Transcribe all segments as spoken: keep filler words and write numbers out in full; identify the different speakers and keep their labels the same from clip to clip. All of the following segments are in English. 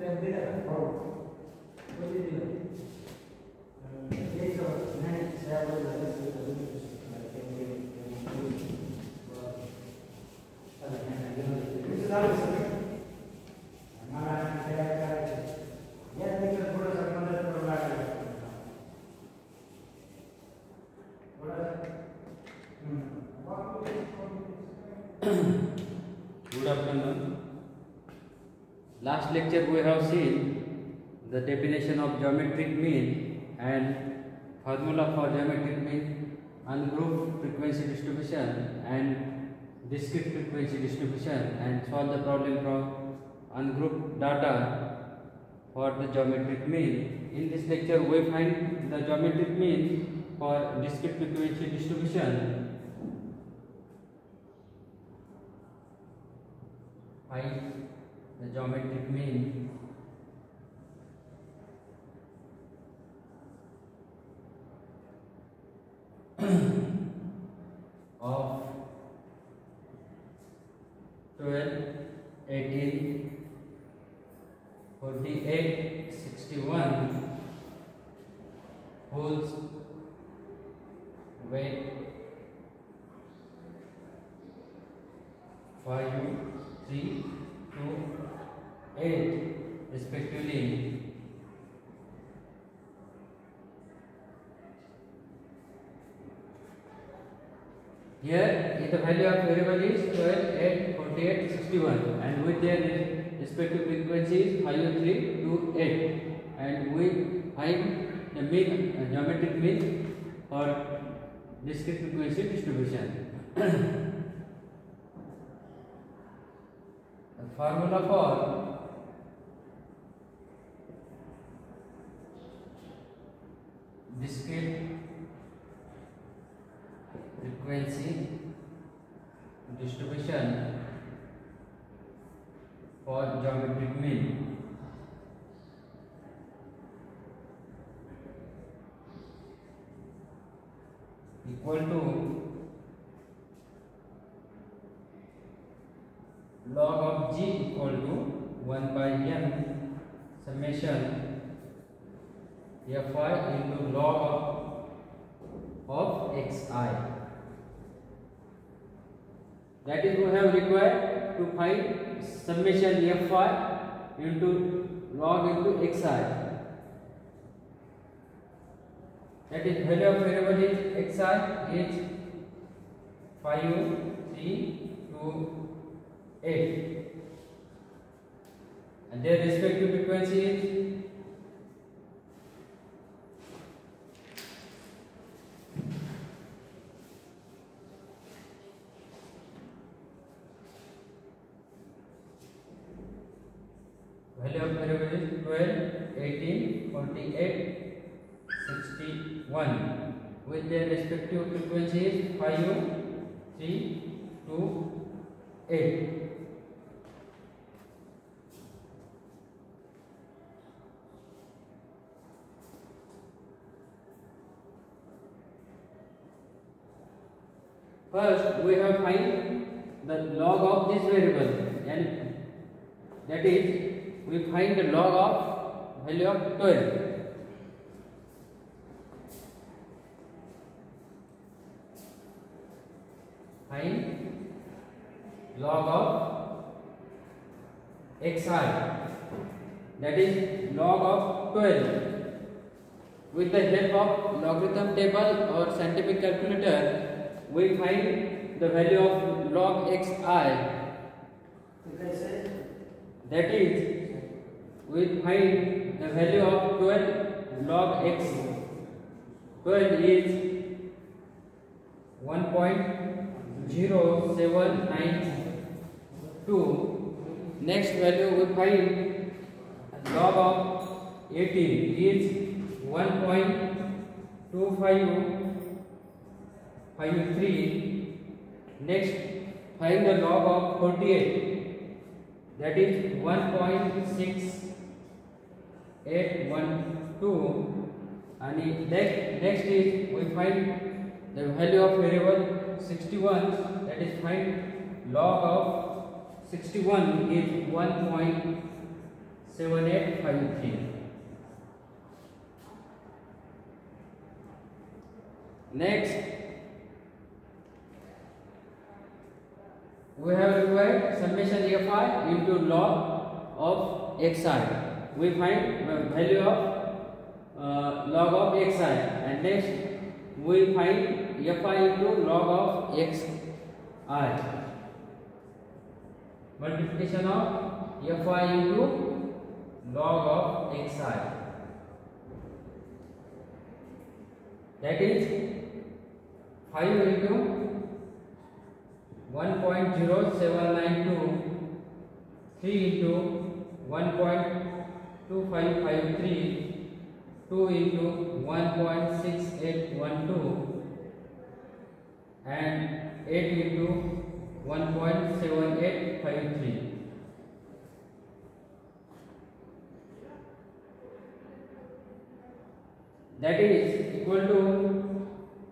Speaker 1: Good afternoon. Last lecture we have seen the definition of geometric mean and formula for geometric mean, ungrouped frequency distribution and discrete frequency distribution, and solve the problem from ungrouped data for the geometric mean. In this lecture we find the geometric mean for discrete frequency distribution. Find the geometric mean of twelve, eighteen, forty-eight, sixty-one whose weight five, three, two, eight respectively. Here the value of variable is twelve, eight, forty-eight, sixty-one, and with their respective frequencies five, three, two, eight, and we find the mean, uh, geometric mean for discrete frequency distribution. The formula for discrete frequency distribution for geometric mean equal to log of g equal to one by n summation fi into log of, of xi. That is, we have required to find summation fi into log into xi. That is, value of variable is xi is five, three, two, eight, and their respective frequency is value of variable is twelve, eighteen, forty-eight, sixty-one, with their respective frequencies five, three, two, eight. First, we have find the log of this variable, and that is, we find the log of value of twelve. Find log of xi, that is log of twelve. With the help of logarithm table or scientific calculator, we find the value of log xi. That is, we find the value of twelve log x. twelve is one point zero seven nine two. Next value we find log of eighteen is one point two five five three. Next, find the log of forty-eight, that is one point six eight one two, and next, next is we find the value of variable sixty-one, that is find log of sixty-one is one point seven eight five three. Next, we have required summation fi into log of xi. We find the value of uh, log of xi, and next we find fi into log of xi. Multiplication of fi into log of xi. That is five into one point zero seven nine two, three into one point two five five three, two into one point six eight one two, and eight into one point seven eight five three. That is equal to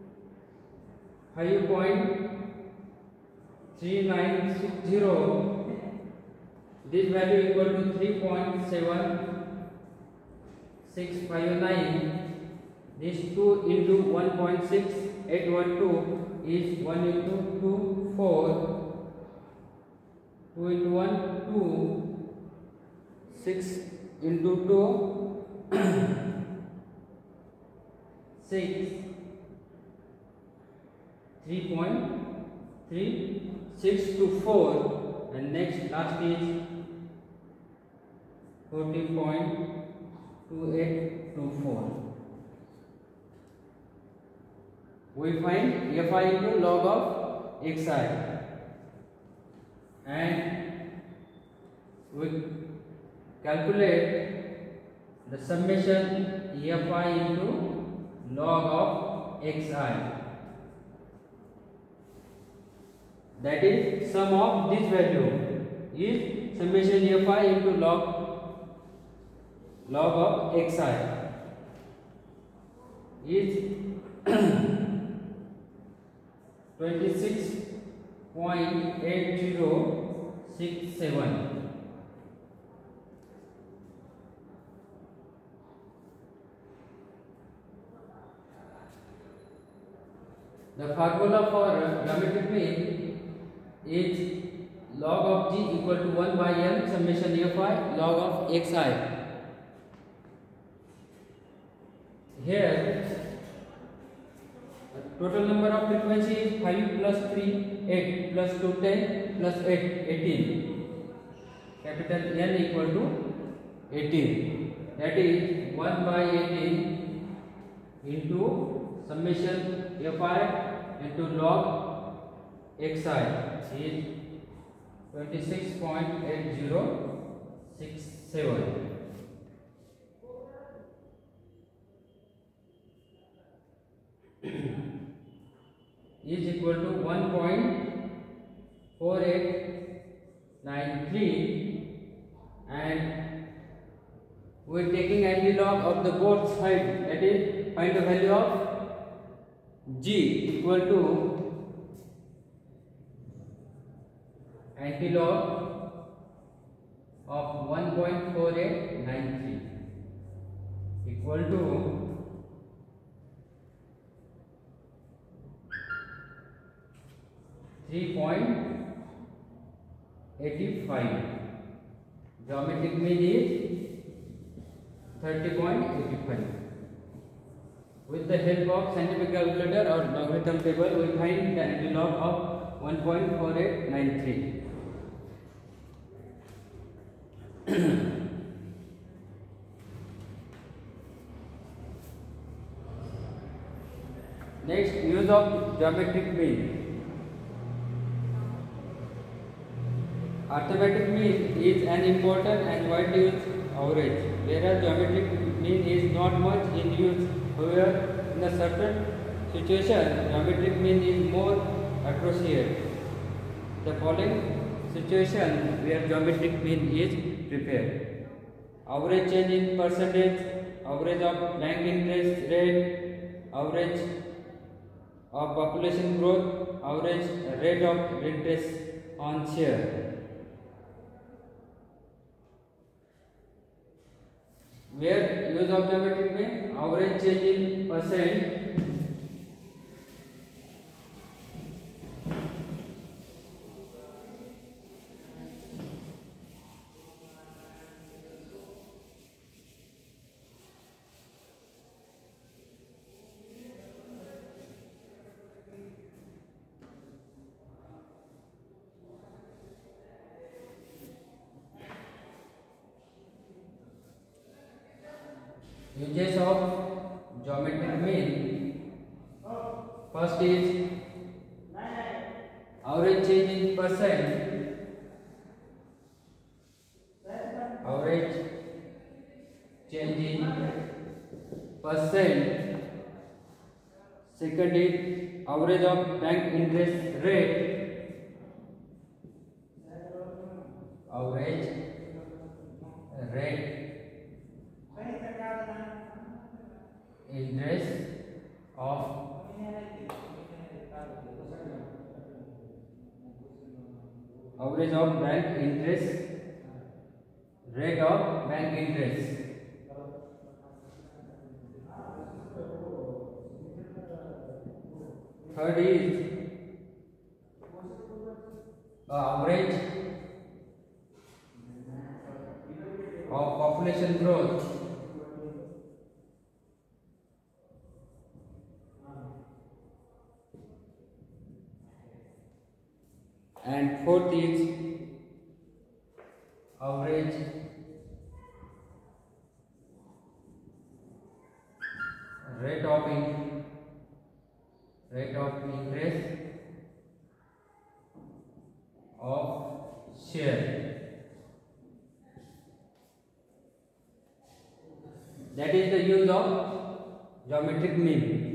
Speaker 1: five point three nine six zero. This value equal to three point seven six five nine. This two into one point six eight one two is one into two, four. two into one, two. six into two, six. three point three six to four, and next last is forty point two eight two four. We find fi into log of xi, and we calculate the summation fi into log of xi. That is sum of this value is summation fi into log log of xi is twenty-six point eight zero six seven. The formula for geometric mean is log of g equal to one by n summation fi log of xi. Here total number of frequency is five plus three, eight plus two, ten plus eight, eighteen. Capital N equal to eighteen. That is one by eighteen into summation fi into log xi is twenty-six point eight zero six seven. Is equal to one point four eight nine three, and we are taking antilog of the both side, that is find the value of g equal to antilog of one point four eight nine three equal to three point eight five. Geometric mean is thirty point eight five. With the help of scientific calculator or logarithm table, we find the antilog of one point four eight nine three. Next, use of geometric mean. Arithmetic mean is an important and widely used average, whereas geometric mean is not much in use. However, in a certain situation, geometric mean is more appropriate. The following situation where geometric mean is prepared: average change in percentage, average of bank interest rate, average of population growth, average rate of interest on share. Where use of geometric mean? Average change in percent uses of geometric mean. First is average change in percent. Average change in percent. Second is average of bank interest rate. Average rate interest of average of bank interest rate of bank interest. Third is uh, average of population growth. And fourth is average rate of in, rate of increase of share. That is the use of geometric mean.